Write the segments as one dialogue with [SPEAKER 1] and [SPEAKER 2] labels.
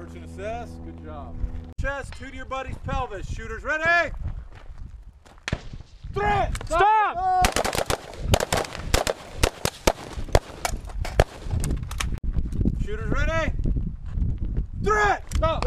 [SPEAKER 1] Search and assess. Good job. Chest, two to your buddy's pelvis. Shooters ready. Threat!
[SPEAKER 2] Stop!
[SPEAKER 1] Shooters ready. Threat!
[SPEAKER 2] Stop!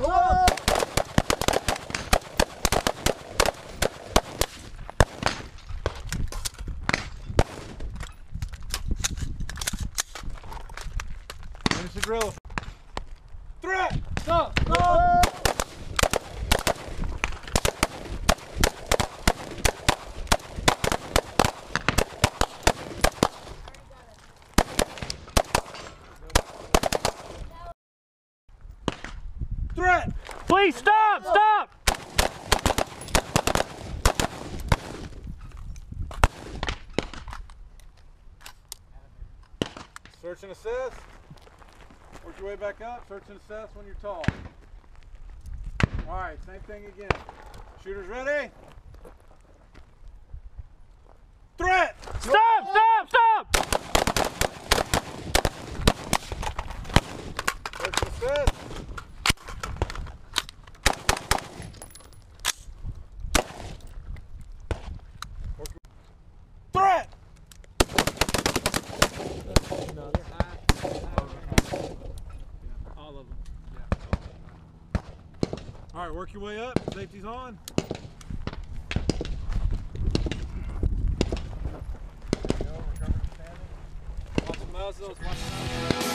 [SPEAKER 1] Finish the grill. Threat!
[SPEAKER 2] Stop! Stop!
[SPEAKER 1] Threat!
[SPEAKER 2] Please stop! Stop!
[SPEAKER 1] Search and assess. Work your way back up. Search and assess when you're tall. Alright, same thing again. Shooters ready? Threat!
[SPEAKER 2] Stop! Stop! Stop!
[SPEAKER 1] Search and assess. Threat!
[SPEAKER 2] All of them.
[SPEAKER 1] Alright, work your way up. Safety's on. Watch the muzzles, watch the muzzles.